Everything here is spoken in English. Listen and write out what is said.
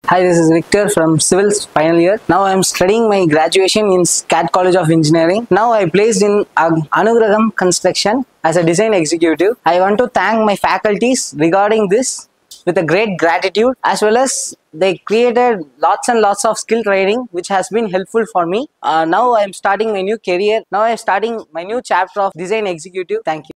Hi, this is Victor from Civils final year. Now I am studying my graduation in SCAD College of Engineering. Now I placed in Anugraham Construction as a design executive. I want to thank my faculties regarding this with a great gratitude, as well as they created lots and lots of skill training which has been helpful for me. Now I am starting my new career. Now I am starting my new chapter of design executive. Thank you.